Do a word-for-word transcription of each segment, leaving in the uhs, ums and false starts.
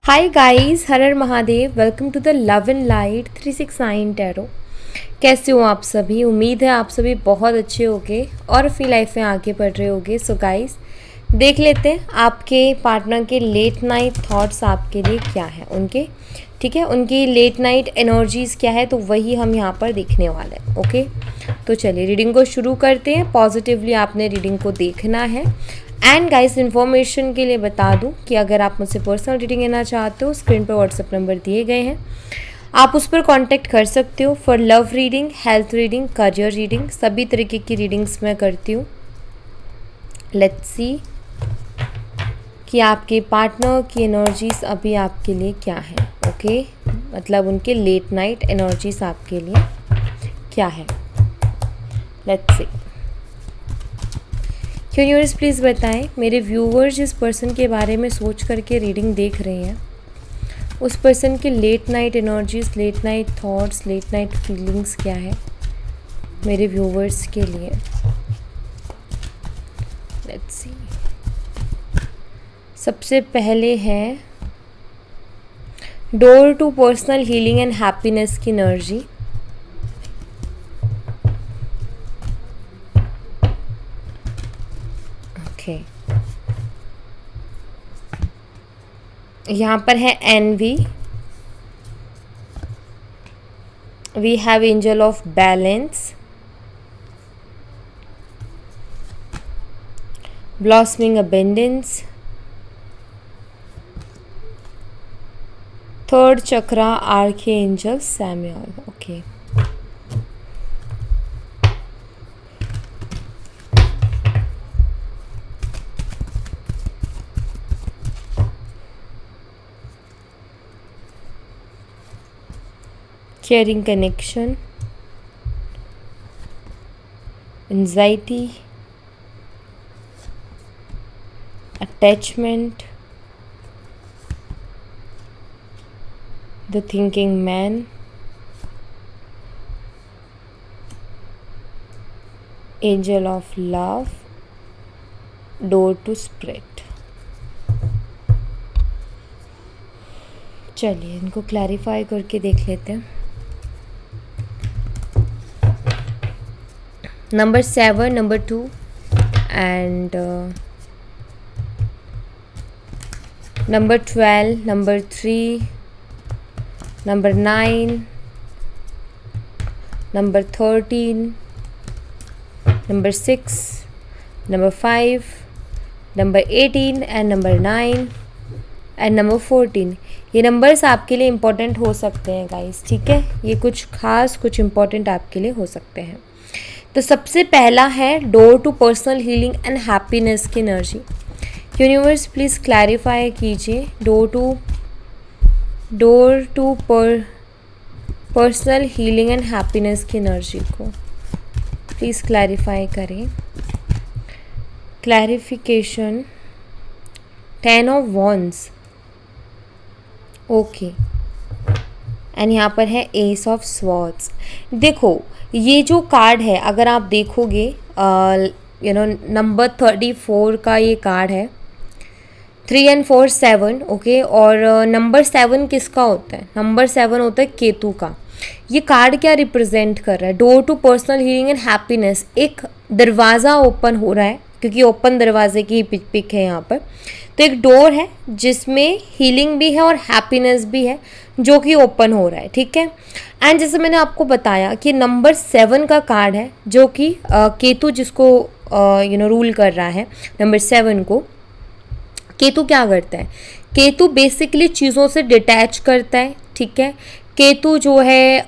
हाय guys, हर हर Mahadev. Welcome to the love and light three six nine tarot. कैसे हो आप सभी? उम्मीद है आप सभी बहुत अच्छे होगे और अपनी लाइफ में आगे बढ़ रहे होगे। सो गाइस, देख लेते हैं आपके पार्टनर के लेट नाइट थॉट्स आपके लिए क्या है उनके। ठीक है, उनकी लेट नाइट एनर्जीज़ क्या है, तो वही हम यहाँ पर देखने वाले हैं। ओके, तो चलिए रीडिंग को शुरू करते हैं। पॉजिटिवली आपने रीडिंग को देखना है। एंड गाइस, इन्फॉर्मेशन के लिए बता दूं कि अगर आप मुझसे पर्सनल रीडिंग लेना चाहते हो, स्क्रीन पर व्हाट्सएप नंबर दिए गए हैं, आप उस पर कांटेक्ट कर सकते हो for love reading, health reading, career reading. सभी तरीके की रीडिंग्स मैं करती हूँ। लेट्स सी कि आपके पार्टनर की एनर्जीज अभी आपके लिए क्या है। ओके, मतलब उनके लेट नाइट एनर्जीज आपके लिए क्या है। Let's see. यूनिवर्स प्लीज़ बताएं, मेरे व्यूअर्स जिस पर्सन के बारे में सोच करके रीडिंग देख रहे हैं, उस पर्सन के late night energies, late night thoughts, late night feelings क्या है मेरे व्यूअर्स के लिए। Let's see. सबसे पहले है door to personal healing and happiness की एनर्जी। ओके, यहाँ पर है envy, we have angel of balance, blossoming abundance, third chakra archangel Samuel. Okay, caring connection, anxiety, attachment, the thinking man, angel of love, door to spirit। चलिए इनको clarify करके देख लेते हैं। Number seven, number two and number twelve, number three, number nine, number thirteen, number six, number five, number eighteen and number nine and number fourteen. ये numbers आपके लिए important हो सकते हैं गाइस। ठीक है, ये कुछ खास कुछ इम्पॉर्टेंट आपके लिए हो सकते हैं। तो सबसे पहला है door to personal healing and happiness की एनर्जी। यूनिवर्स प्लीज़ क्लैरिफाई कीजिए डोर टू डोर टू पर पर्सनल हीलिंग एंड हैप्पीनेस की एनर्जी को प्लीज़ क्लैरिफाई करें। Clarification, ten of wands. Okay, and यहाँ पर है एस ऑफ स्वॉर्ड्स। देखो, ये जो कार्ड है अगर आप देखोगे, you know number thirty four का ये कार्ड है, three and four seven. Okay, और नंबर uh, सेवन किसका होता है? नंबर सेवन होता है केतु का। ये कार्ड क्या रिप्रेजेंट कर रहा है? Door to personal healing and happiness. एक दरवाज़ा ओपन हो रहा है, क्योंकि ओपन दरवाजे की पिक पिक है यहाँ पर। तो एक डोर है जिसमें हीलिंग भी है और हैप्पीनेस भी है, जो कि ओपन हो रहा है। ठीक है, एंड जैसे मैंने आपको बताया कि नंबर सेवन का कार्ड है, जो कि केतु जिसको यू नो रूल कर रहा है, नंबर सेवन को। केतु क्या करता है? केतु बेसिकली चीज़ों से डिटैच करता है। ठीक है, केतु जो है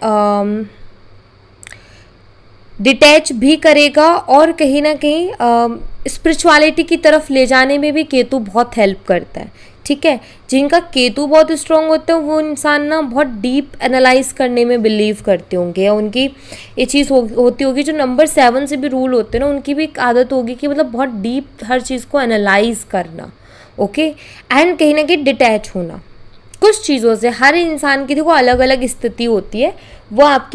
डिटैच भी करेगा और कहीं ना कहीं स्पिरिचुअलिटी की तरफ ले जाने में भी केतु बहुत हेल्प करता है। ठीक है, जिनका केतु बहुत स्ट्रॉन्ग होता है वो इंसान ना बहुत डीप एनालाइज करने में बिलीव करते होंगे, या उनकी ये चीज़ हो, होती होगी। जो नंबर सेवन से भी रूल होते हैं ना, उनकी भी एक आदत होगी कि मतलब बहुत डीप हर चीज़ को एनालाइज करना। ओके, एंड कहीं ना कहीं डिटैच होना कुछ चीज़ों से। हर इंसान की देखो अलग अलग स्थिति होती है, वो आपकी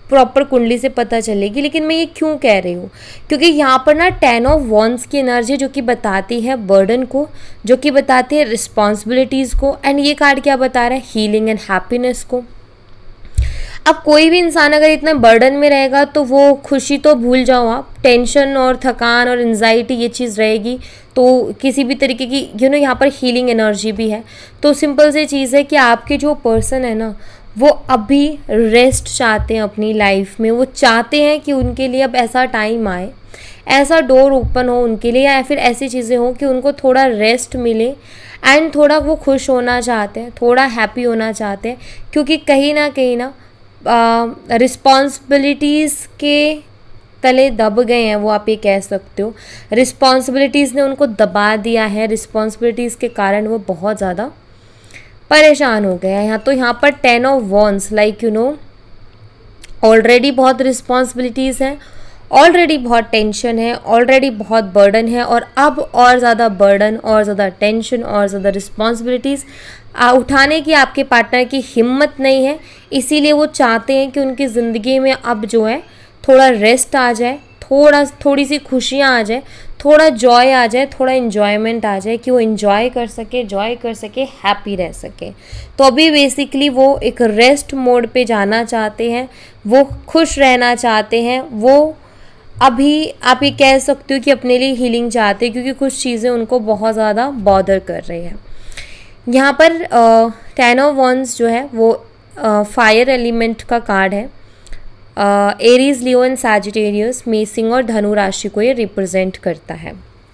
प्रॉपर कुंडली से पता चलेगी। लेकिन मैं ये क्यों कह रही हूँ, क्योंकि यहाँ पर ना टेन ऑफ वॉन्ड्स की एनर्जी जो कि बताती है बर्डन को, जो कि बताती है रिस्पॉन्सिबिलिटीज़ को, एंड ये कार्ड क्या बता रहा है, हीलिंग एंड हैप्पीनेस को। अब कोई भी इंसान अगर इतना बर्डन में रहेगा तो वो खुशी तो भूल जाओ आप, टेंशन और थकान और एंजाइटी ये चीज़ रहेगी, तो किसी भी तरीके की यू नो यहाँ पर हीलिंग एनर्जी भी है। तो सिंपल सी चीज़ है कि आपके जो पर्सन है ना वो अभी रेस्ट चाहते हैं अपनी लाइफ में, वो चाहते हैं कि उनके लिए अब ऐसा टाइम आए, ऐसा डोर ओपन हो उनके लिए, या फिर ऐसी चीज़ें हो कि उनको थोड़ा रेस्ट मिले एंड थोड़ा वो खुश होना चाहते हैं, थोड़ा हैप्पी होना चाहते हैं, क्योंकि कहीं ना कहीं ना रिस्पॉन्सिबिलिटीज़ uh, के तले दब गए हैं वो, आप ये कह सकते हो। रिस्पॉन्सिबिलिटीज़ ने उनको दबा दिया है, रिस्पॉन्सिबिलिटीज़ के कारण वो बहुत ज़्यादा परेशान हो गया है। यहाँ तो यहाँ पर ten of wands, like you know already बहुत रिस्पॉन्सिबिलिटीज़ हैं, ऑलरेडी बहुत टेंशन है, ऑलरेडी बहुत बर्डन है, और अब और ज़्यादा बर्डन और ज़्यादा टेंशन और ज़्यादा रिस्पॉन्सिबिलिटीज़ उठाने की आपके पार्टनर की हिम्मत नहीं है। इसीलिए वो चाहते हैं कि उनकी ज़िंदगी में अब जो है थोड़ा रेस्ट आ जाए, थोड़ा थोड़ी सी खुशियाँ आ जाए, थोड़ा जॉय आ जाए, थोड़ा इन्जॉयमेंट आ जाए, कि वो इन्जॉय कर सके, जॉय कर सके, हैप्पी रह सके। तो अभी बेसिकली वो एक रेस्ट मोड पे जाना चाहते हैं, वो खुश रहना चाहते हैं, वो अभी आप ये कह सकते हो कि अपने लिए हीलिंग चाहते हैं, क्योंकि कुछ चीज़ें उनको बहुत ज़्यादा बॉदर कर रही हैं। यहाँ पर टेन ऑफ वॉन्ड्स जो है वो फायर एलिमेंट का कार्ड है। एरीज, लियो एंड सैजिटेरियस, मेषिंग और धनु राशि को ये रिप्रेजेंट करता है।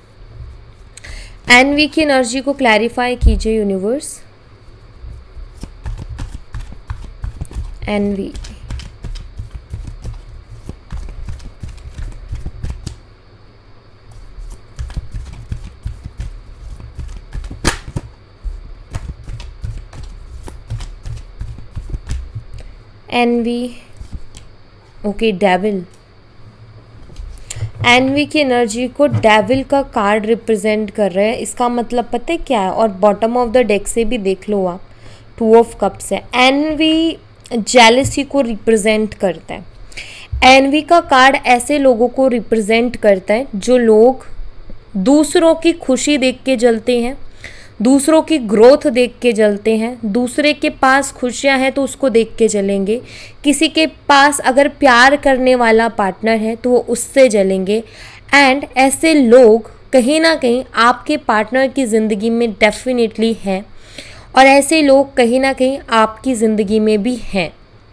एनवी की एनर्जी को क्लैरिफाई कीजिए universe. Envy envy okay devil. Envy की एनर्जी को डेविल का कार्ड रिप्रेजेंट कर रहे हैं। इसका मतलब पता है क्या है, और बॉटम ऑफ द डेक से भी देख लो आप, टू ऑफ कप्स है। एनवी जेलसी को रिप्रेजेंट करता है। एनवी का कार्ड ऐसे लोगों को रिप्रेजेंट करता है जो लोग दूसरों की खुशी देख के जलते हैं, दूसरों की ग्रोथ देख के जलते हैं, दूसरे के पास खुशियां हैं तो उसको देख के जलेंगे, किसी के पास अगर प्यार करने वाला पार्टनर है तो वो उससे जलेंगे। एंड ऐसे लोग कहीं ना कहीं आपके पार्टनर की ज़िंदगी में डेफिनेटली हैं, और ऐसे लोग कहीं ना कहीं आपकी ज़िंदगी में भी हैं।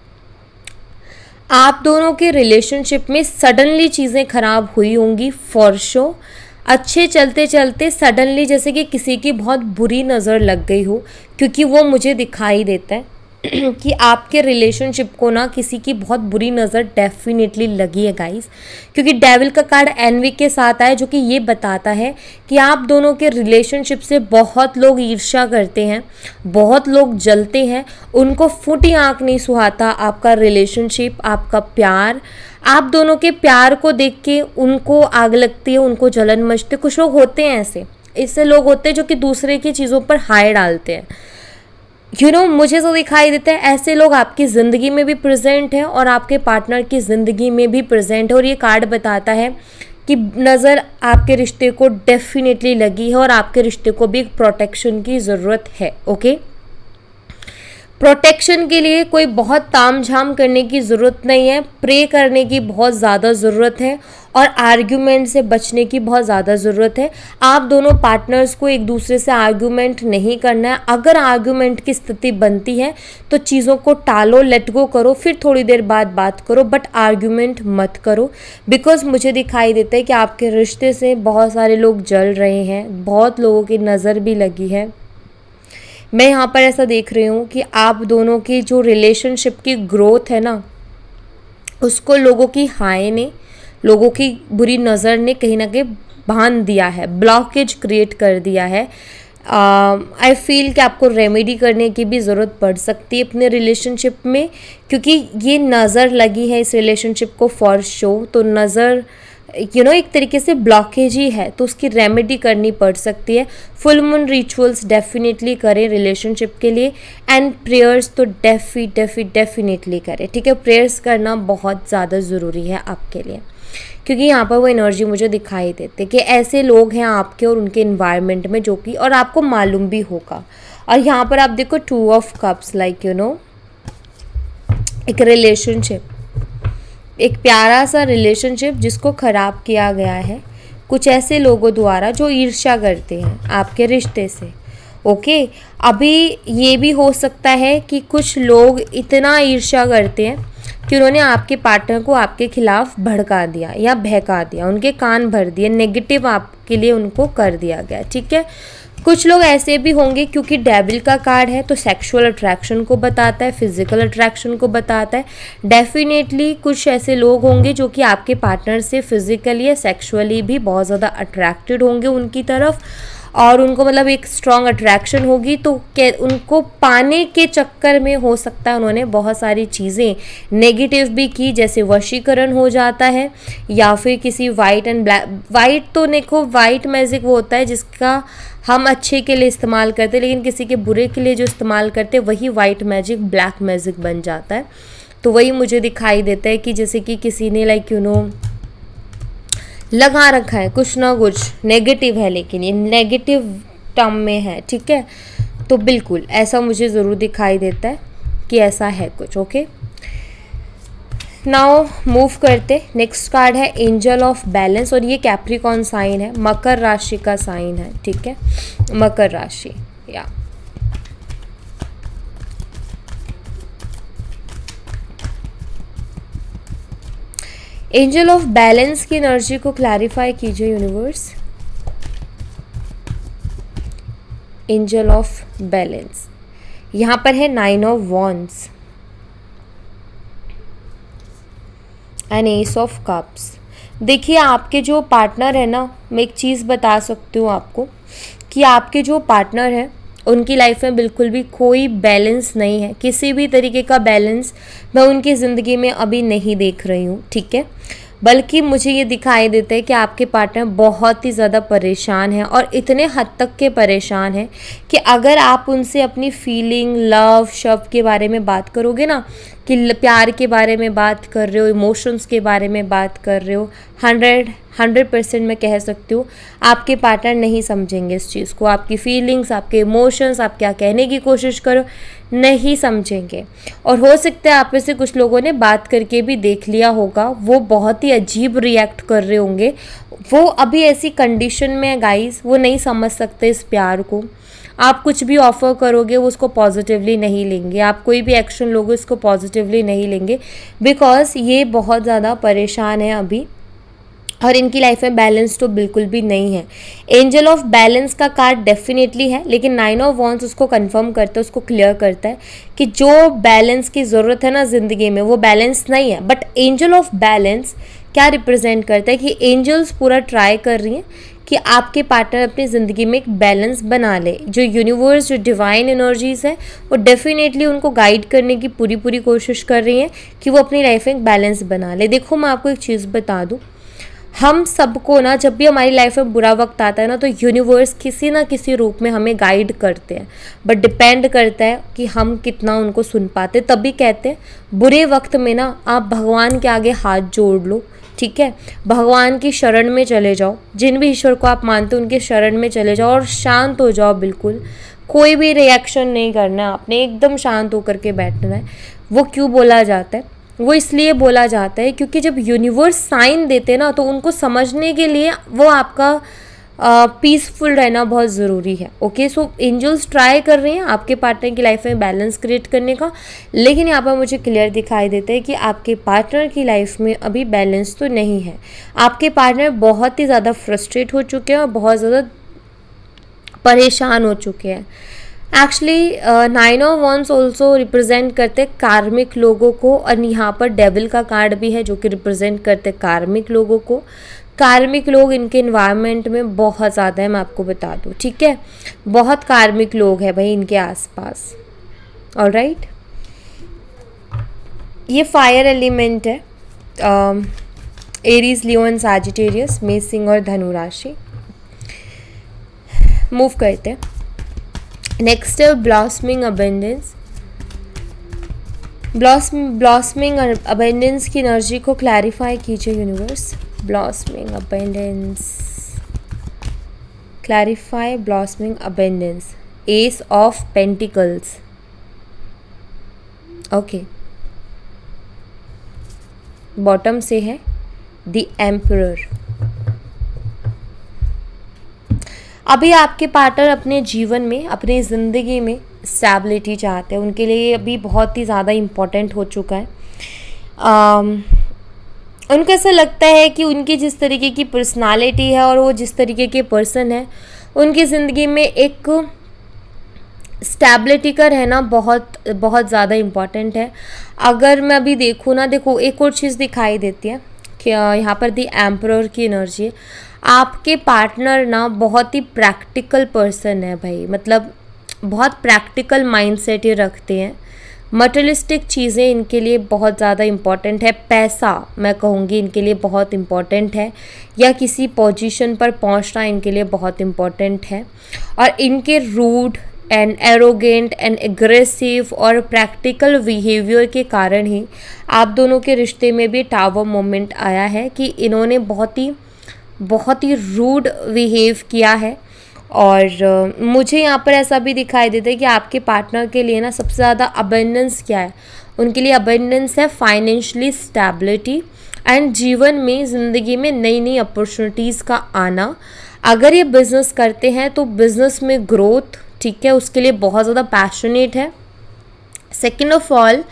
आप दोनों के रिलेशनशिप में सडनली चीज़ें खराब हुई होंगी फॉर श्योर। अच्छे चलते चलते सडनली जैसे कि किसी की बहुत बुरी नज़र लग गई हो, क्योंकि वो मुझे दिखाई देता है कि आपके रिलेशनशिप को ना किसी की बहुत बुरी नज़र डेफिनेटली लगी है गाइस। क्योंकि डेविल का कार्ड एनवी के साथ आया, जो कि ये बताता है कि आप दोनों के रिलेशनशिप से बहुत लोग ईर्ष्या करते हैं, बहुत लोग जलते हैं, उनको फूटी आँख नहीं सुहाता आपका रिलेशनशिप, आपका प्यार। आप दोनों के प्यार को देख के उनको आग लगती है, उनको जलन मचती है। कुछ लोग होते हैं ऐसे, इससे लोग होते हैं जो कि दूसरे की चीज़ों पर हाय डालते हैं। यू you नो know, मुझे तो दिखाई देता है ऐसे लोग आपकी ज़िंदगी में भी प्रेजेंट हैं और आपके पार्टनर की ज़िंदगी में भी प्रेजेंट है। और ये कार्ड बताता है कि नज़र आपके रिश्ते को डेफिनेटली लगी है और आपके रिश्ते को भी एक प्रोटेक्शन की ज़रूरत है। ओके, प्रोटेक्शन के लिए कोई बहुत तामझाम करने की ज़रूरत नहीं है, प्रे करने की बहुत ज़्यादा ज़रूरत है और आर्ग्यूमेंट से बचने की बहुत ज़्यादा ज़रूरत है। आप दोनों पार्टनर्स को एक दूसरे से आर्ग्यूमेंट नहीं करना है। अगर आर्ग्यूमेंट की स्थिति बनती है तो चीज़ों को टालो, लेट गो करो, फिर थोड़ी देर बाद बात करो, बट आर्ग्यूमेंट मत करो। बिकॉज मुझे दिखाई देता है कि आपके रिश्ते से बहुत सारे लोग जल रहे हैं, बहुत लोगों की नज़र भी लगी है। मैं यहाँ पर ऐसा देख रही हूँ कि आप दोनों की जो रिलेशनशिप की ग्रोथ है ना, उसको लोगों की हाय ने, लोगों की बुरी नज़र ने कहीं ना कहीं बांध दिया है, ब्लॉकेज क्रिएट कर दिया है। आई फील कि आपको रेमेडी करने की भी ज़रूरत पड़ सकती है अपने रिलेशनशिप में, क्योंकि ये नज़र लगी है इस रिलेशनशिप को फॉर शो। तो नज़र यू नो एक तरीके से ब्लॉकेज ही है, तो उसकी रेमेडी करनी पड़ सकती है। फुल मून रिचुअल्स डेफिनेटली करें रिलेशनशिप के लिए, एंड प्रेयर्स तो डेफी डेफी डेफिनेटली करें, ठीक है। प्रेयर्स करना बहुत ज़्यादा ज़रूरी है आपके लिए, क्योंकि यहाँ पर वो एनर्जी मुझे दिखाई देते कि ऐसे लोग हैं आपके और उनके इन्वायरमेंट में जो कि, और आपको मालूम भी होगा। और यहाँ पर आप देखो two of cups, like you know एक रिलेशनशिप, एक प्यारा सा रिलेशनशिप जिसको ख़राब किया गया है कुछ ऐसे लोगों द्वारा जो ईर्ष्या करते हैं आपके रिश्ते से। ओके, अभी ये भी हो सकता है कि कुछ लोग इतना ईर्ष्या करते हैं कि उन्होंने आपके पार्टनर को आपके खिलाफ भड़का दिया या बहका दिया, उनके कान भर दिए, नेगेटिव आपके लिए उनको कर दिया गया, ठीक है। कुछ लोग ऐसे भी होंगे, क्योंकि डेविल का कार्ड है तो सेक्सुअल अट्रैक्शन को बताता है, फिजिकल अट्रैक्शन को बताता है। डेफिनेटली कुछ ऐसे लोग होंगे जो कि आपके पार्टनर से फिजिकली या सेक्सुअली भी बहुत ज़्यादा अट्रैक्टेड होंगे उनकी तरफ, और उनको मतलब एक स्ट्रॉन्ग अट्रैक्शन होगी। तो उनको पाने के चक्कर में हो सकता है उन्होंने बहुत सारी चीज़ें नेगेटिव भी की, जैसे वशीकरण हो जाता है, या फिर किसी वाइट एंड ब्लैक, वाइट तो देखो वाइट मैजिक वो होता है जिसका हम अच्छे के लिए इस्तेमाल करते हैं, लेकिन किसी के बुरे के लिए जो इस्तेमाल करते हैं वही वाइट मैजिक ब्लैक मैजिक बन जाता है। तो वही मुझे दिखाई देता है कि जैसे कि किसी ने लाइक यू नो लगा रखा है कुछ ना कुछ नेगेटिव है, लेकिन ये नेगेटिव टर्म में है, ठीक है। तो बिल्कुल ऐसा मुझे ज़रूर दिखाई देता है कि ऐसा है कुछ। ओके, नाउ मूव करते, नेक्स्ट कार्ड है एंजल ऑफ बैलेंस, और ये कैप्रिकॉन साइन है, मकर राशि का साइन है, ठीक है, मकर राशि। या एंजल ऑफ बैलेंस की एनर्जी को क्लैरिफाई कीजिए यूनिवर्स। एंजल ऑफ बैलेंस यहाँ पर है nine of wands and ace of cups. देखिए आपके जो पार्टनर है ना, मैं एक चीज़ बता सकती हूँ आपको कि आपके जो पार्टनर है उनकी लाइफ में बिल्कुल भी कोई बैलेंस नहीं है, किसी भी तरीके का बैलेंस मैं उनकी ज़िंदगी में अभी नहीं देख रही हूँ, ठीक है। बल्कि मुझे ये दिखाई देता है कि आपके पार्टनर बहुत ही ज़्यादा परेशान हैं, और इतने हद तक के परेशान हैं कि अगर आप उनसे अपनी फीलिंग, लव, शव के बारे में बात करोगे ना, कि प्यार के बारे में बात कर रहे हो, इमोशंस के बारे में बात कर रहे हो, हंड्रेड हंड्रेड परसेंट मैं कह सकती हूँ आपके पार्टनर नहीं समझेंगे इस चीज़ को। आपकी फीलिंग्स, आपके इमोशंस, आप क्या कहने की कोशिश करो, नहीं समझेंगे। और हो सकता है आप में से कुछ लोगों ने बात करके भी देख लिया होगा, वो बहुत ही अजीब रिएक्ट कर रहे होंगे। वो अभी ऐसी कंडीशन में है गाइस, वो नहीं समझ सकते इस प्यार को। आप कुछ भी ऑफ़र करोगे वो उसको पॉजिटिवली नहीं लेंगे, आप कोई भी एक्शन लोगे उसको पॉजिटिवली नहीं लेंगे, बिकॉज ये बहुत ज़्यादा परेशान है अभी, और इनकी लाइफ में बैलेंस तो बिल्कुल भी नहीं है। एंजल ऑफ बैलेंस का कार्ड डेफिनेटली है, लेकिन नाइन ऑफ वॉन्ड्स उसको कंफर्म करता है, उसको क्लियर करता है कि जो बैलेंस की ज़रूरत है ना ज़िंदगी में वो बैलेंस नहीं है। बट एंजल ऑफ बैलेंस क्या रिप्रेजेंट करता है कि एंजल्स पूरा ट्राई कर रही हैं कि आपके पार्टनर अपनी ज़िंदगी में एक बैलेंस बना ले। जो यूनिवर्स, जो डिवाइन एनर्जीज़ है वो डेफिनेटली उनको गाइड करने की पूरी पूरी कोशिश कर रही हैं कि वो अपनी लाइफ में एक बैलेंस बना ले। देखो मैं आपको एक चीज़ बता दूँ, हम सबको ना जब भी हमारी लाइफ में बुरा वक्त आता है ना, तो यूनिवर्स किसी ना किसी रूप में हमें गाइड करते हैं, बट डिपेंड करता है कि हम कितना उनको सुन पाते। तभी कहते हैं बुरे वक्त में ना आप भगवान के आगे हाथ जोड़ लो, ठीक है, भगवान की शरण में चले जाओ, जिन भी ईश्वर को आप मानते हो उनके शरण में चले जाओ और शांत हो जाओ। बिल्कुल कोई भी रिएक्शन नहीं करना है आपने, एकदम शांत होकर के बैठना है। वो क्यों बोला जाता है? वो इसलिए बोला जाता है क्योंकि जब यूनिवर्स साइन देते ना, तो उनको समझने के लिए वो आपका पीसफुल रहना बहुत ज़रूरी है। ओके, सो एंजल्स ट्राई कर रही हैं आपके पार्टनर की लाइफ में बैलेंस क्रिएट करने का, लेकिन यहाँ पर मुझे क्लियर दिखाई देता है कि आपके पार्टनर की लाइफ में अभी बैलेंस तो नहीं है। आपके पार्टनर बहुत ही ज़्यादा फ्रस्ट्रेट हो चुके हैं और बहुत ज़्यादा परेशान हो चुके हैं। Actually nine of wands also represent करते कार्मिक लोगों को, और यहाँ पर डेविल का कार्ड भी है जो कि रिप्रेजेंट करते कार्मिक लोगों को। कार्मिक लोग इनके इन्वायरमेंट में बहुत ज़्यादा है, मैं आपको बता दूँ, ठीक है, बहुत कार्मिक लोग हैं भाई इनके आसपास। ऑलराइट, ये फायर एलिमेंट है, एरीज, लियो एंड सैजिटेरियस, मेष, सिंह और धनु राशि। मूव करते हैं। नेक्स्ट है ब्लॉसमिंग अबेंडेंस। ब्लॉसमिंग अबेंडेंस की एनर्जी को क्लैरिफाई कीजिए universe. Blossoming abundance, clarify blossoming abundance. Ace of pentacles, okay. Bottom से है द एम्परर। अभी आपके पार्टनर अपने जीवन में, अपनी ज़िंदगी में स्टेबिलिटी चाहते हैं। उनके लिए अभी बहुत ही ज़्यादा इम्पोर्टेंट हो चुका है। um, उनको ऐसा लगता है कि उनकी जिस तरीके की पर्सनालिटी है और वो जिस तरीके के पर्सन है, उनकी ज़िंदगी में एक स्टेबिलिटी का रहना बहुत बहुत ज़्यादा इम्पॉर्टेंट है। अगर मैं अभी देखूँ ना, देखो एक और चीज़ दिखाई देती है कि यहाँ पर दी एम्परर की एनर्जी है। आपके पार्टनर ना बहुत ही प्रैक्टिकल पर्सन है भाई, मतलब बहुत प्रैक्टिकल माइंडसेट ये रखते हैं। मटेरियलिस्टिक चीज़ें इनके लिए बहुत ज़्यादा इम्पॉर्टेंट है। पैसा मैं कहूँगी इनके लिए बहुत इम्पॉर्टेंट है, या किसी पोजीशन पर पहुँचना इनके लिए बहुत इम्पॉर्टेंट है। और इनके rude and arrogant and aggressive और प्रैक्टिकल बिहेवियर के कारण ही आप दोनों के रिश्ते में भी टावर मोमेंट आया है कि इन्होंने बहुत ही बहुत ही रूड बिहेव किया है। और uh, मुझे यहाँ पर ऐसा भी दिखाई देता है कि आपके पार्टनर के लिए ना सबसे ज़्यादा अबेंडेंस क्या है, उनके लिए अबेंडेंस है फाइनेंशियली स्टेबिलिटी एंड जीवन में, ज़िंदगी में नई नई अपॉर्चुनिटीज़ का आना। अगर ये बिज़नेस करते हैं तो बिज़नेस में ग्रोथ, ठीक है, उसके लिए बहुत ज़्यादा पैशनेट है। सेकेंड ऑफ ऑल,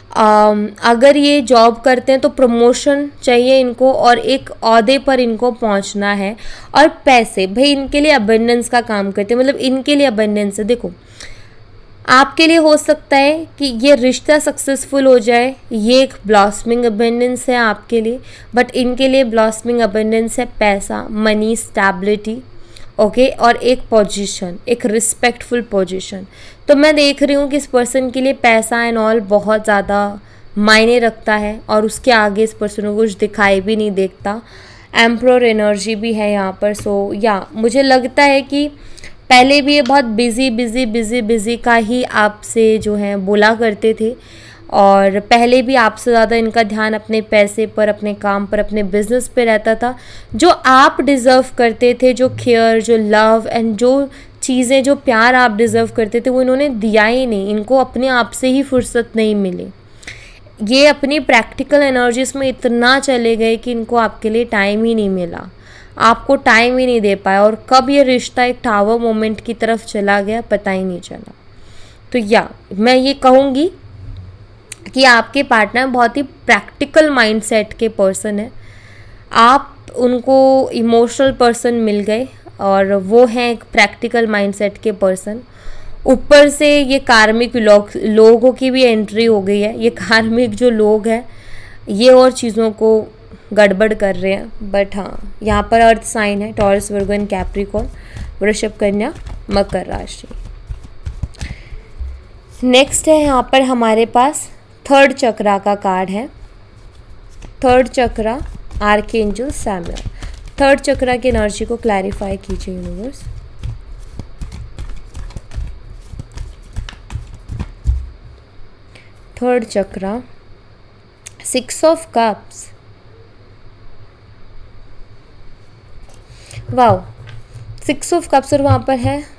अगर ये जॉब करते हैं तो प्रमोशन चाहिए इनको और एक ओहदे पर इनको पहुंचना है। और पैसे भाई इनके लिए अबंडेंस का काम करते हैं, मतलब इनके लिए अबंडेंस है। देखो आपके लिए हो सकता है कि ये रिश्ता सक्सेसफुल हो जाए, ये एक ब्लॉसमिंग अबंडेंस है आपके लिए, बट इनके लिए ब्लॉसमिंग अबंडेंस है पैसा, मनी, स्टेबिलिटी, ओके okay, और एक पोजीशन, एक रिस्पेक्टफुल पोजीशन। तो मैं देख रही हूँ कि इस पर्सन के लिए पैसा एंड ऑल बहुत ज़्यादा मायने रखता है और उसके आगे इस पर्सन को कुछ दिखाई भी नहीं देता। एम्परर एनर्जी भी है यहाँ पर। सो या मुझे लगता है कि पहले भी ये बहुत बिज़ी बिज़ी बिज़ी बिज़ी का ही आपसे जो है बोला करते थे, और पहले भी आपसे ज़्यादा इनका ध्यान अपने पैसे पर, अपने काम पर, अपने बिजनेस पे रहता था। जो आप डिज़र्व करते थे, जो केयर, जो लव एंड जो चीज़ें, जो प्यार आप डिज़र्व करते थे, वो इन्होंने दिया ही नहीं। इनको अपने आप से ही फुर्सत नहीं मिली। ये अपनी प्रैक्टिकल एनर्जीज में इतना चले गए कि इनको आपके लिए टाइम ही नहीं मिला, आपको टाइम ही नहीं दे पाया। और कब ये रिश्ता एक टावर मोमेंट की तरफ चला गया पता ही नहीं चला। तो या मैं ये कहूँगी कि आपके पार्टनर बहुत ही प्रैक्टिकल माइंडसेट के पर्सन है। आप उनको इमोशनल पर्सन मिल गए और वो हैं एक प्रैक्टिकल माइंडसेट के पर्सन। ऊपर से ये कार्मिक लोग लोगों की भी एंट्री हो गई है। ये कार्मिक जो लोग हैं ये और चीज़ों को गड़बड़ कर रहे हैं। बट हाँ, यहाँ पर अर्थ साइन है टॉरस, वर्गो एंड कैप्रिकॉर्न, वृषभ, कन्या, मकर राशि। नेक्स्ट है यहाँ पर हमारे पास थर्ड चक्रा का कार्ड है। Third chakra, archangel Samuel. Third chakra की एनर्जी को क्लैरिफाई कीजिए universe. Third chakra, six of cups. Wow, six of cups और वहाँ पर है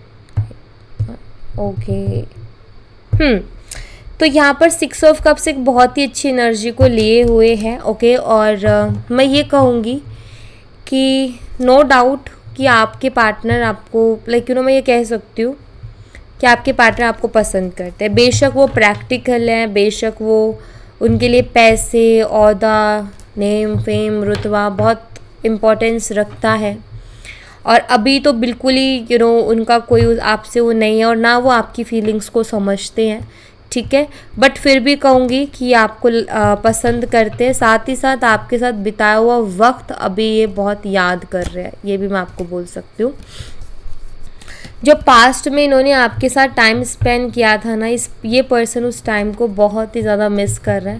ओके हम्म तो यहाँ पर सिक्स ऑफ कप्स एक बहुत ही अच्छी एनर्जी को लिए हुए हैं। ओके, और uh, मैं ये कहूँगी कि नो डाउट कि आपके पार्टनर आपको, लाइक यू नो, मैं ये कह सकती हूँ कि आपके पार्टनर आपको पसंद करते हैं। बेशक वो प्रैक्टिकल हैं, बेशक वो उनके लिए पैसे, ओहदा, नेम, फेम, रुतबा बहुत इम्पोर्टेंस रखता है। और अभी तो बिल्कुल ही यू नो उनका कोई आपसे वो नहीं है और ना वो आपकी फीलिंग्स को समझते हैं, ठीक है। बट फिर भी कहूँगी कि आपको आ, पसंद करते हैं, साथ ही साथ आपके साथ बिताया हुआ वक्त अभी ये बहुत याद कर रहे हैं, ये भी मैं आपको बोल सकती हूँ। जो पास्ट में इन्होंने आपके साथ टाइम स्पेंड किया था ना, इस ये पर्सन उस टाइम को बहुत ही ज़्यादा मिस कर रहे हैं।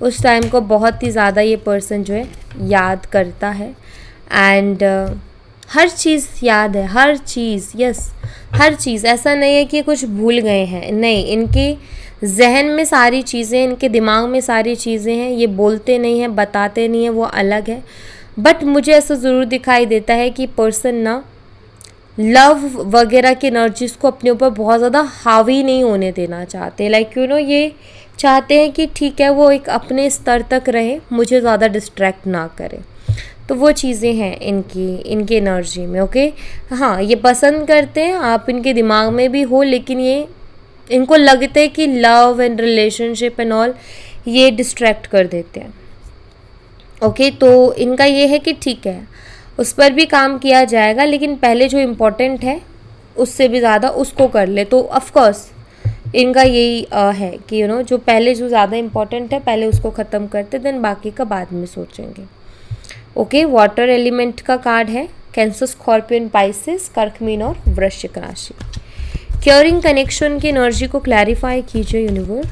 उस टाइम को बहुत ही ज़्यादा ये पर्सन जो है याद करता है। एंड uh, हर चीज़ याद है, हर चीज़, यस हर चीज़। ऐसा नहीं है कि कुछ भूल गए हैं, नहीं, इनके जहन में सारी चीज़ें, इनके दिमाग में सारी चीज़ें हैं। ये बोलते नहीं हैं, बताते नहीं हैं, वो अलग है। बट मुझे ऐसा ज़रूर दिखाई देता है कि पर्सन ना लव वगैरह की एनर्जीज़ को अपने ऊपर बहुत ज़्यादा हावी नहीं होने देना चाहते। लाइक यू नो ये चाहते हैं कि ठीक है वो एक अपने स्तर तक रहे, मुझे ज़्यादा डिस्ट्रैक्ट ना करे। तो वो चीज़ें हैं इनकी इनकी एनर्जी में। ओके, हाँ ये पसंद करते हैं आप इनके दिमाग में भी हो, लेकिन ये इनको लगता है कि love and relationship and all ये डिस्ट्रैक्ट कर देते हैं। ओके okay, तो इनका ये है कि ठीक है उस पर भी काम किया जाएगा, लेकिन पहले जो इम्पोर्टेंट है उससे भी ज़्यादा उसको कर ले। तो ऑफकोर्स इनका यही है कि यू नो जो पहले जो ज़्यादा इम्पोर्टेंट है पहले उसको ख़त्म करते, देन बाकी का बाद में सोचेंगे। ओके, वाटर एलिमेंट का कार्ड है कैंसर, स्कॉर्पियन, पाइसेस, कर्क मीन और वृश्चिक राशि। केयरिंग कनेक्शन की एनर्जी को क्लैरिफाई कीजिए universe.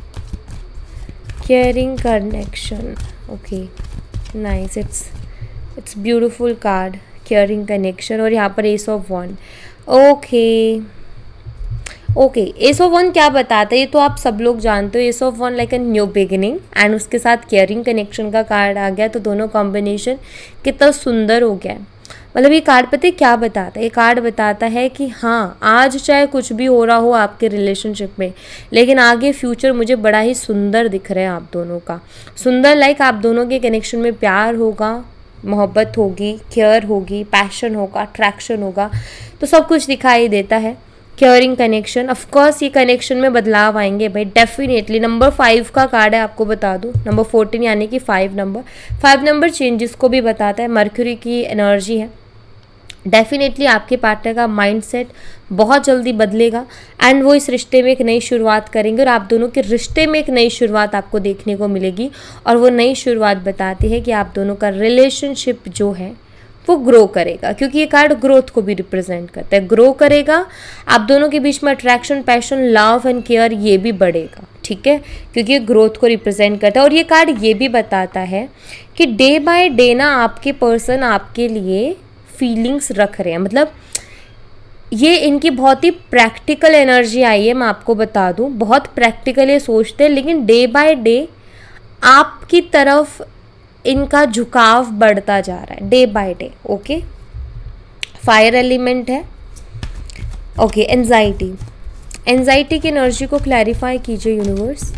Caring connection, okay nice, it's it's beautiful card, caring connection. और यहाँ पर एस ऑफ वन। ओके ओके एस ऑफ वन क्या बताता है ये तो आप सब लोग जानते हो। एस ऑफ वन like a new beginning and उसके साथ केयरिंग कनेक्शन का कार्ड आ गया, तो दोनों कॉम्बिनेशन कितना सुंदर हो गया। मतलब ये कार्ड पता है क्या बताता है, ये कार्ड बताता है कि हाँ आज चाहे कुछ भी हो रहा हो आपके रिलेशनशिप में, लेकिन आगे फ्यूचर मुझे बड़ा ही सुंदर दिख रहा है आप दोनों का। सुंदर लाइक आप दोनों के कनेक्शन में प्यार होगा, मोहब्बत होगी, केयर होगी, पैशन होगा, अट्रैक्शन होगा, तो सब कुछ दिखाई देता है। केयरिंग कनेक्शन, ऑफकोर्स ये कनेक्शन में बदलाव आएंगे भाई, डेफिनेटली। नंबर फाइव का कार्ड है, आपको बता दूं, नंबर फोर्टीन यानी कि five number five number changes को भी बताता है। मर्क्यूरी की एनर्जी है, डेफिनेटली आपके पार्टनर का माइंडसेट बहुत जल्दी बदलेगा एंड वो इस रिश्ते में एक नई शुरुआत करेंगे और आप दोनों के रिश्ते में एक नई शुरुआत आपको देखने को मिलेगी। और वो नई शुरुआत बताती है कि आप दोनों का रिलेशनशिप जो है वो ग्रो करेगा, क्योंकि ये कार्ड ग्रोथ को भी रिप्रेजेंट करता है। ग्रो करेगा, आप दोनों के बीच में attraction, passion, love and care ये भी बढ़ेगा, ठीक है, क्योंकि ये ग्रोथ को रिप्रेजेंट करता है। और ये कार्ड ये भी बताता है कि डे बाय डे ना आपके पर्सन आपके लिए फीलिंग्स रख रहे हैं। मतलब ये इनकी बहुत ही प्रैक्टिकल एनर्जी आई है, मैं आपको बता दूं, बहुत प्रैक्टिकल ये सोचते हैं, लेकिन डे बाय डे आपकी तरफ इनका झुकाव बढ़ता जा रहा है, day by day. Okay, fire element है। ओके, एंजाइटी, एंजाइटी की एनर्जी को क्लैरिफाई कीजिए यूनिवर्स।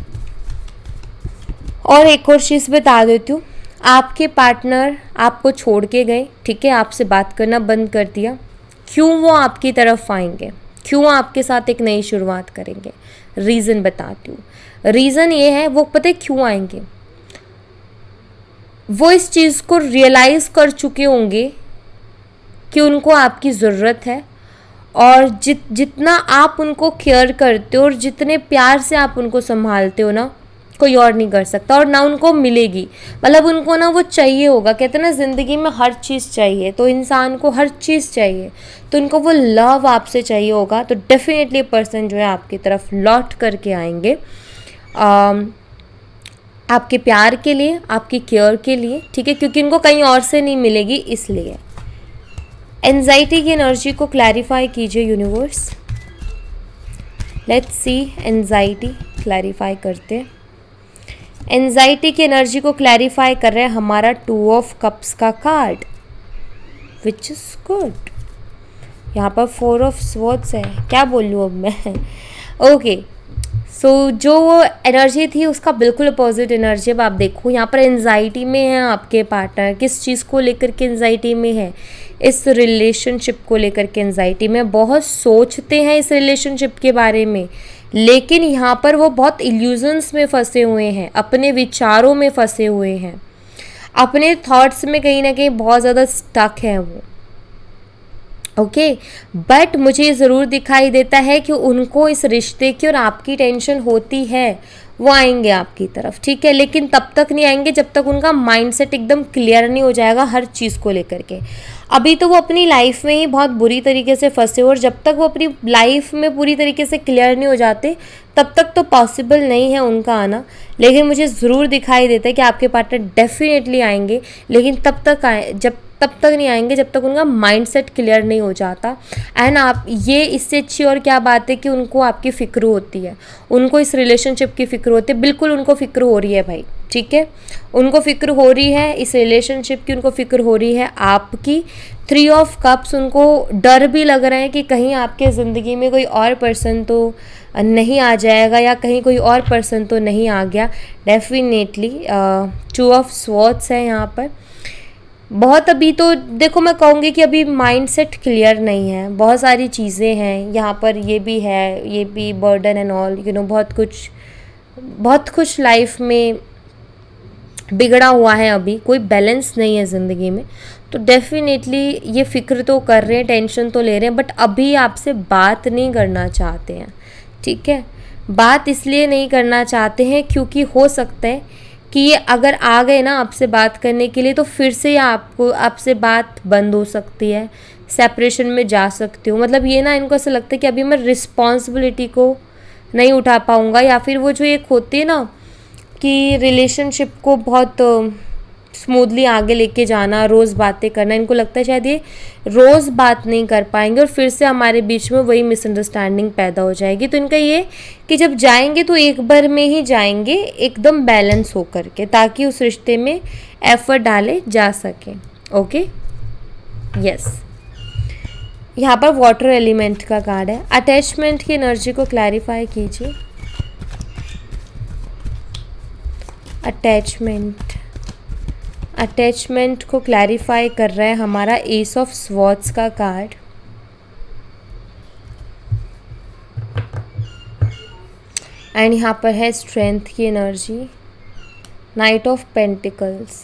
और एक और चीज़ बता देती हूँ, आपके पार्टनर आपको छोड़ के गए, ठीक है, आपसे बात करना बंद कर दिया, क्यों वो आपकी तरफ आएंगे, क्यों आपके साथ एक नई शुरुआत करेंगे, रीज़न बताती हूँ। रीज़न ये है, वो पता है क्यों आएंगे, वो इस चीज़ को रियलाइज़ कर चुके होंगे कि उनको आपकी ज़रूरत है, और जित जितना आप उनको केयर करते हो और जितने प्यार से आप उनको संभालते हो ना, कोई और नहीं कर सकता और ना उनको मिलेगी। मतलब उनको ना वो चाहिए होगा, कहते हैं ना ज़िंदगी में हर चीज़ चाहिए, तो इंसान को हर चीज़ चाहिए, तो उनको वो लव आपसे चाहिए होगा। तो डेफिनेटली पर्सन जो है आपकी तरफ लौट करके आएंगे, आ, आपके प्यार के लिए, आपकी केयर के लिए, ठीक है, क्योंकि इनको कहीं और से नहीं मिलेगी इसलिए। एंजाइटी की एनर्जी को क्लैरिफाई कीजिए universe. Let's see, anxiety clarify करते हैं। एंजाइटी की एनर्जी को क्लैरिफाई कर रहे हैं हमारा टू ऑफ कप्स का कार्ड, विच इज गुड। यहाँ पर फोर ऑफ स्वॉर्ड्स है, क्या बोलूँ अब मैं। ओके, सो so, जो वो एनर्जी थी उसका बिल्कुल अपोजिट एनर्जी। अब आप देखो यहाँ पर एंजाइटी में है आपके पार्टनर, किस चीज़ को लेकर के एंजाइटी में है, इस रिलेशनशिप को लेकर के एंजाइटी में, बहुत सोचते हैं इस रिलेशनशिप के बारे में, लेकिन यहाँ पर वो बहुत इल्यूजन्स में फंसे हुए हैं, अपने विचारों में फंसे हुए हैं, अपने थॉट्स में कहीं ना कहीं बहुत ज़्यादा स्टक हैं वो। ओके okay, बट मुझे ज़रूर दिखाई देता है कि उनको इस रिश्ते की और आपकी टेंशन होती है, वो आएंगे आपकी तरफ, ठीक है। लेकिन तब तक नहीं आएंगे जब तक उनका माइंडसेट एकदम क्लियर नहीं हो जाएगा हर चीज़ को लेकर के। अभी तो वो अपनी लाइफ में ही बहुत बुरी तरीके से फंसे, और जब तक वो अपनी लाइफ में पूरी तरीके से क्लियर नहीं हो जाते तब तक तो पॉसिबल नहीं है उनका आना। लेकिन मुझे ज़रूर दिखाई देता है कि आपके पार्टनर डेफिनेटली आएंगे, लेकिन तब तक आए जब तब तक नहीं आएंगे जब तक उनका माइंडसेट क्लियर नहीं हो जाता। एंड आप ये इससे अच्छी और क्या बात है कि उनको आपकी फ़िक्र होती है, उनको इस रिलेशनशिप की फ़िक्र होती है। बिल्कुल उनको फ़िक्र हो रही है भाई, ठीक है, उनको फ़िक्र हो रही है इस रिलेशनशिप की, उनको फ़िक्र हो रही है आपकी। थ्री ऑफ कप्स, उनको डर भी लग रहा है कि कहीं आपके ज़िंदगी में कोई और पर्सन तो नहीं आ जाएगा, या कहीं कोई और पर्सन तो नहीं आ गया। डेफिनेटली टू ऑफ स्वॉर्ड्स है यहाँ पर। बहुत अभी तो देखो मैं कहूँगी कि अभी माइंडसेट क्लियर नहीं है, बहुत सारी चीज़ें हैं यहाँ पर, ये भी है, ये भी burden and all, you know, बहुत कुछ बहुत कुछ लाइफ में बिगड़ा हुआ है, अभी कोई बैलेंस नहीं है ज़िंदगी में। तो डेफिनेटली ये फ़िक्र तो कर रहे हैं, टेंशन तो ले रहे हैं, बट अभी आपसे बात नहीं करना चाहते हैं, ठीक है। बात इसलिए नहीं करना चाहते हैं क्योंकि हो सकता है कि ये अगर आ गए ना आपसे बात करने के लिए तो फिर से आपको आपसे बात बंद हो सकती है, सेपरेशन में जा सकती हूँ। मतलब ये ना इनको ऐसा लगता है कि अभी मैं रिस्पॉन्सिबिलिटी को नहीं उठा पाऊँगा, या फिर वो जो एक होती है ना कि रिलेशनशिप को बहुत स्मूथली आगे लेके जाना, रोज़ बातें करना, इनको लगता है शायद ये रोज़ बात नहीं कर पाएंगे और फिर से हमारे बीच में वही मिसअंडरस्टैंडिंग पैदा हो जाएगी। तो इनका ये कि जब जाएंगे तो एक बार में ही जाएंगे एकदम बैलेंस हो करके, ताकि उस रिश्ते में एफर्ट डाले जा सके। Okay, yes. यहाँ पर वाटर एलिमेंट का कार्ड है। अटैचमेंट की एनर्जी को क्लैरिफाई कीजिए। अटैचमेंट अटैचमेंट को क्लैरिफाई कर रहा है हमारा एस ऑफ स्वॉर्ड्स का कार्ड। एंड यहाँ पर है स्ट्रेंथ की energy, knight of pentacles.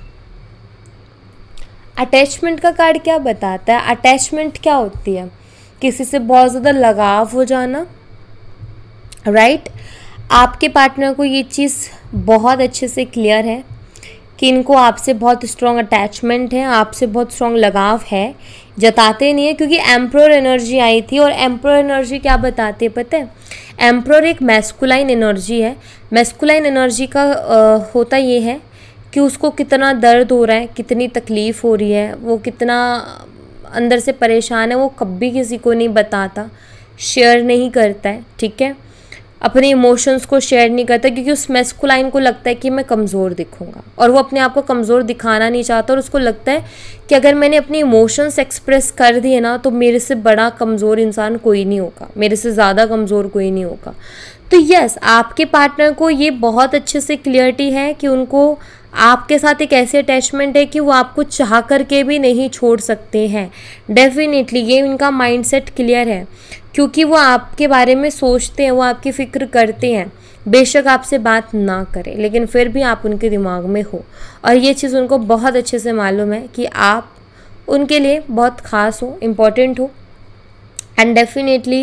Attachment का कार्ड क्या बताता है? अटैचमेंट क्या होती है? किसी से बहुत ज़्यादा लगाव हो जाना, राइट right? आपके पार्टनर को ये चीज़ बहुत अच्छे से क्लियर है कि इनको आपसे बहुत स्ट्रॉन्ग अटैचमेंट है, आपसे बहुत स्ट्रॉन्ग लगाव है, जताते नहीं है क्योंकि एम्परर एनर्जी आई थी। और एम्परर एनर्जी क्या बताती है पता है? एम्परर एक मैस्कुलाइन एनर्जी है। मैस्कुलाइन एनर्जी का आ, होता ये है कि उसको कितना दर्द हो रहा है, कितनी तकलीफ़ हो रही है, वो कितना अंदर से परेशान है, वो कभी किसी को नहीं बताता, शेयर नहीं करता है, ठीक है, अपने इमोशंस को शेयर नहीं करता क्योंकि उस मैस्कुलाइन को लगता है कि मैं कमज़ोर दिखूंगा, और वो अपने आप को कमज़ोर दिखाना नहीं चाहता। और उसको लगता है कि अगर मैंने अपने इमोशंस एक्सप्रेस कर दिए ना तो मेरे से बड़ा कमज़ोर इंसान कोई नहीं होगा, मेरे से ज़्यादा कमज़ोर कोई नहीं होगा। तो यस, आपके पार्टनर को ये बहुत अच्छे से क्लियरिटी है कि उनको आपके साथ एक ऐसी अटैचमेंट है कि वो आपको चाह करके भी नहीं छोड़ सकते हैं। डेफिनेटली ये उनका माइंडसेट क्लियर है क्योंकि वो आपके बारे में सोचते हैं, वो आपकी फ़िक्र करते हैं। बेशक आपसे बात ना करें लेकिन फिर भी आप उनके दिमाग में हो, और ये चीज़ उनको बहुत अच्छे से मालूम है कि आप उनके लिए बहुत ख़ास हो, इम्पोर्टेंट हो। एंड डेफिनेटली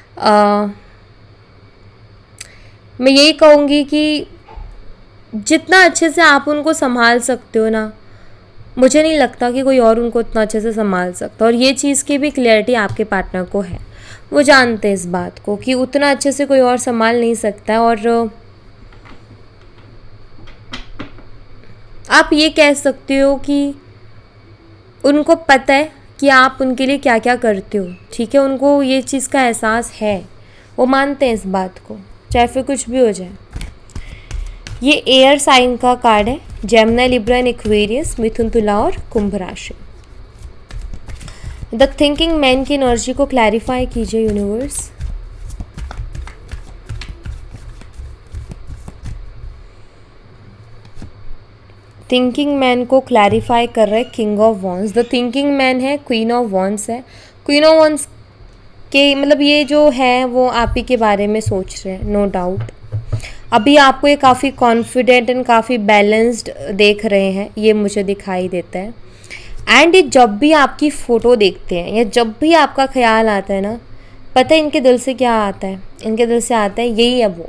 मैं यही कहूँगी कि जितना अच्छे से आप उनको संभाल सकते हो ना, मुझे नहीं लगता कि कोई और उनको उतना अच्छे से संभाल सकता। और ये चीज़ की भी क्लैरिटी आपके पार्टनर को है, वो जानते हैं इस बात को कि उतना अच्छे से कोई और संभाल नहीं सकता। और आप ये कह सकते हो कि उनको पता है कि आप उनके लिए क्या क्या करते हो, ठीक है, उनको ये चीज़ का एहसास है, वो मानते हैं इस बात को, चाहे फिर कुछ भी हो जाए। ये एयर साइन का कार्ड है, जेमिनी, लिब्रा एंड एक्वेरियस, मिथुन, तुला और कुंभ राशि। द थिंकिंग मैन की एनर्जी को क्लैरिफाई कीजिए यूनिवर्स। थिंकिंग मैन को क्लैरिफाई कर रहे king of wands. The thinking man है, क्वीन ऑफ वॉन्स है। क्वीन ऑफ वॉन्स के मतलब ये जो है वो आप ही के बारे में सोच रहे हैं, नो डाउट। अभी आपको ये काफ़ी कॉन्फिडेंट एंड काफ़ी बैलेंस्ड देख रहे हैं, ये मुझे दिखाई देता है। एंड ये जब भी आपकी फ़ोटो देखते हैं या जब भी आपका ख्याल आता है ना, पता है इनके दिल से क्या आता है? इनके दिल से आता है यही है वो,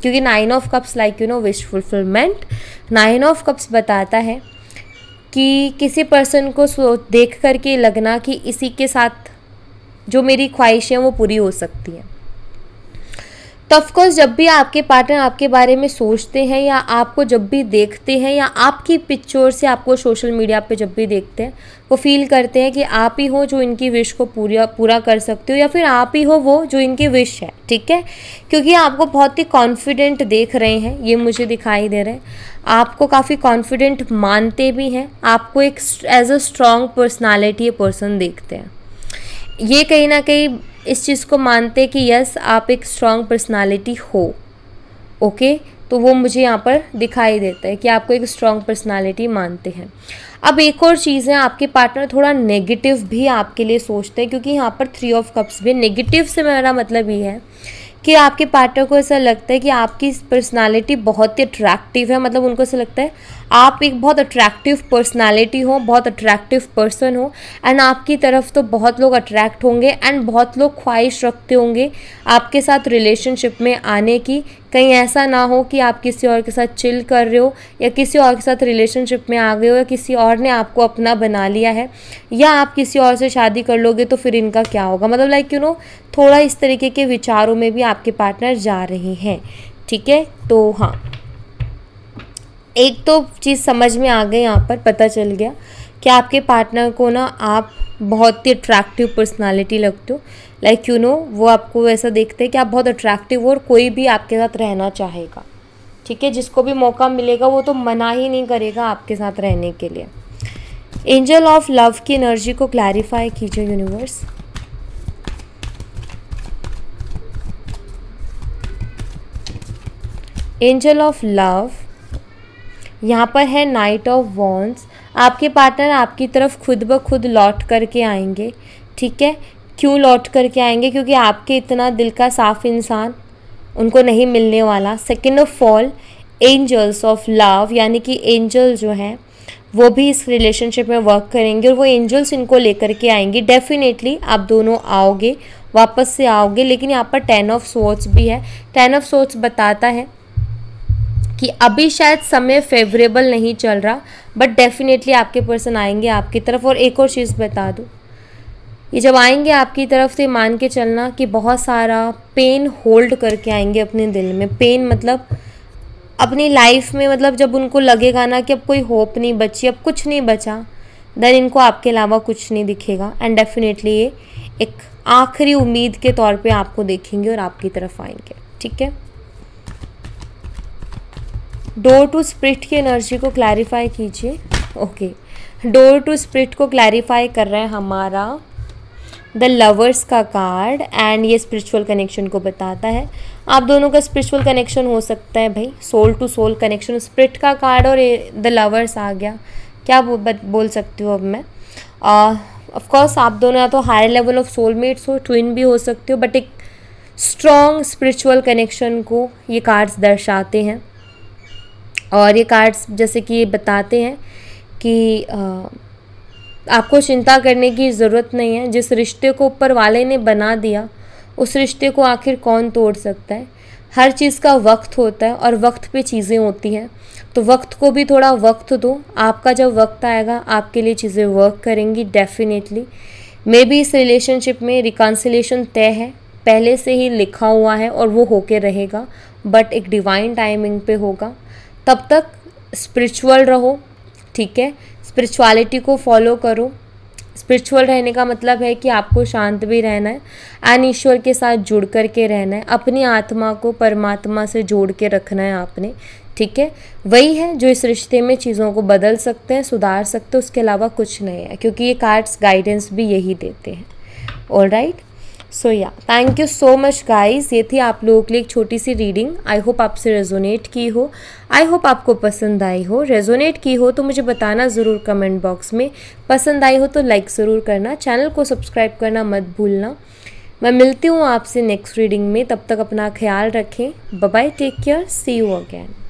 क्योंकि nine of cups like you know wish fulfilment, nine of cups बताता है कि किसी पर्सन को देख करके लगना कि इसी के साथ जो मेरी ख्वाहिशें वो पूरी हो सकती हैं। तो ऑफकोर्स जब भी आपके पार्टनर आपके बारे में सोचते हैं या आपको जब भी देखते हैं या आपकी पिक्चर से आपको सोशल मीडिया पे जब भी देखते हैं, वो फील करते हैं कि आप ही हो जो इनकी विश को पूरा पूरा कर सकते हो, या फिर आप ही हो वो जो इनकी विश है, ठीक है। क्योंकि आपको बहुत ही कॉन्फिडेंट देख रहे हैं, ये मुझे दिखाई दे रहा है, आपको काफ़ी कॉन्फिडेंट मानते भी हैं, आपको एक एज अ स्ट्रॉन्ग पर्सनालिटी ये पर्सन देखते हैं। ये कहीं ना कहीं इस चीज़ को मानते कि यस आप एक स्ट्रॉन्ग पर्सनालिटी हो, ओके। तो वो मुझे यहाँ पर दिखाई देता है कि आपको एक स्ट्रॉन्ग पर्सनालिटी मानते हैं। अब एक और चीज़ है, आपके पार्टनर थोड़ा नेगेटिव भी आपके लिए सोचते हैं, क्योंकि यहाँ पर थ्री ऑफ कप्स भी। नेगेटिव से मेरा मतलब ये है कि आपके पार्टनर को ऐसा लगता है कि आपकी पर्सनालिटी बहुत ही अट्रैक्टिव है, मतलब उनको ऐसा लगता है आप एक बहुत अट्रैक्टिव पर्सनालिटी हो, बहुत अट्रैक्टिव पर्सन हो, एंड आपकी तरफ तो बहुत लोग अट्रैक्ट होंगे एंड बहुत लोग ख्वाहिश रखते होंगे आपके साथ रिलेशनशिप में आने की। कहीं ऐसा ना हो कि आप किसी और के साथ चिल कर रहे हो या किसी और के साथ रिलेशनशिप में आ गए हो या किसी और ने आपको अपना बना लिया है या आप किसी और से शादी कर लोगे तो फिर इनका क्या होगा, मतलब लाइक यू नो थोड़ा इस तरीके के विचारों में भी आपके पार्टनर जा रहे हैं, ठीक है। तो हाँ, एक तो चीज़ समझ में आ गई, यहाँ पर पता चल गया कि आपके पार्टनर को ना आप बहुत ही अट्रैक्टिव पर्सनालिटी लगते हो, लाइक यू नो वो आपको ऐसा देखते हैं कि आप बहुत अट्रैक्टिव हो और कोई भी आपके साथ रहना चाहेगा, ठीक है। जिसको भी मौका मिलेगा वो तो मना ही नहीं करेगा आपके साथ रहने के लिए। एंजल ऑफ लव की एनर्जी को क्लैरिफाई कीजिए यूनिवर्स। एंजल ऑफ लव यहाँ पर है नाइट ऑफ वॉन्ड्स। आपके पार्टनर आपकी तरफ खुद ब खुद लौट करके आएंगे, ठीक है। क्यों लौट करके आएंगे? क्योंकि आपके इतना दिल का साफ इंसान उनको नहीं मिलने वाला। Second of all angels of love, यानी कि एंजल जो हैं वो भी इस रिलेशनशिप में वर्क करेंगे और वो एंजल्स इनको लेकर के आएंगे। डेफिनेटली आप दोनों आओगे, वापस से आओगे, लेकिन यहाँ पर टेन ऑफ सोर्ड्स भी है। टेन ऑफ सोर्ड्स बताता है कि अभी शायद समय फेवरेबल नहीं चल रहा, बट डेफिनेटली आपके पर्सन आएंगे आपकी तरफ। और एक और चीज़ बता दूँ, ये जब आएंगे आपकी तरफ से मान के चलना कि बहुत सारा पेन होल्ड करके आएंगे अपने दिल में। पेन मतलब अपनी लाइफ में, मतलब जब उनको लगेगा ना कि अब कोई होप नहीं बची, अब कुछ नहीं बचा, देन इनको आपके अलावा कुछ नहीं दिखेगा एंड डेफिनेटली ये एक आखिरी उम्मीद के तौर पे आपको देखेंगे और आपकी तरफ आएंगे, ठीक है। डोर टू स्पिरिट की एनर्जी को क्लैरिफाई कीजिए। ओके, डोर टू स्पिरिट को क्लैरिफाई कर रहा है हमारा द लवर्स का कार्ड एंड ये स्पिरिचुअल कनेक्शन को बताता है। आप दोनों का स्पिरिचुअल कनेक्शन हो सकता है भाई, soul to soul connection. Spirit का कार्ड और द लवर्स आ गया, क्या बो, बोल सकती हूँ अब मैं। ऑफ कोर्स आप दोनों या तो हायर लेवल ऑफ सोलमेट्स हो, ट्विन भी हो सकते हो, बट एक स्ट्रॉन्ग स्पिरिचुअल कनेक्शन को ये कार्ड्स दर्शाते हैं। और ये कार्ड्स जैसे कि ये बताते हैं कि आ, आपको चिंता करने की ज़रूरत नहीं है। जिस रिश्ते को ऊपर वाले ने बना दिया उस रिश्ते को आखिर कौन तोड़ सकता है। हर चीज़ का वक्त होता है और वक्त पे चीज़ें होती हैं, तो वक्त को भी थोड़ा वक्त दो। आपका जब वक्त आएगा आपके लिए चीज़ें वर्क करेंगी डेफिनेटली। मे बी इस रिलेशनशिप में रिकॉन्सिलेशन तय है, पहले से ही लिखा हुआ है और वो होके रहेगा, बट एक डिवाइन टाइमिंग पे होगा। तब तक स्पिरिचुअल रहो, ठीक है, स्पिरिचुअलिटी को फॉलो करो। स्पिरिचुअल रहने का मतलब है कि आपको शांत भी रहना है एंड ईश्वर के साथ जुड़ कर के रहना है, अपनी आत्मा को परमात्मा से जोड़ के रखना है आपने, ठीक है। वही है जो इस रिश्ते में चीज़ों को बदल सकते हैं, सुधार सकते हैं, उसके अलावा कुछ नहीं है, क्योंकि ये कार्ड्स गाइडेंस भी यही देते हैं। ऑल राइट, सो या thank you so much guys. ये थी आप लोगों के लिए एक छोटी सी रीडिंग। आई होप आपसे रेजोनेट की हो, आई होप आपको पसंद आई हो। रेजोनेट की हो तो मुझे बताना ज़रूर कमेंट बॉक्स में। पसंद आई हो तो लाइक ज़रूर करना, चैनल को सब्सक्राइब करना मत भूलना। मैं मिलती हूँ आपसे नेक्स्ट रीडिंग में, तब तक अपना ख्याल रखें। Bye bye, take care, see you again.